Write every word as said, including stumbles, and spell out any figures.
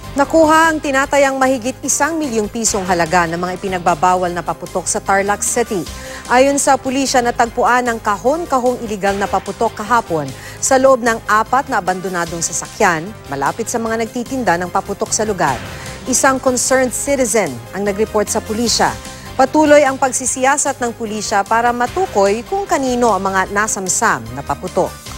Nakuha ang tinatayang mahigit isang milyong pisong halaga ng mga ipinagbabawal na paputok sa Tarlac City. Ayon sa pulisya, natagpuan ang kahon-kahong iligal na paputok kahapon sa loob ng apat na abandonadong sasakyan malapit sa mga nagtitinda ng paputok sa lugar. Isang concerned citizen ang nag-report sa pulisya. Patuloy ang pagsisiyasat ng pulisya para matukoy kung kanino ang mga nasamsam na paputok.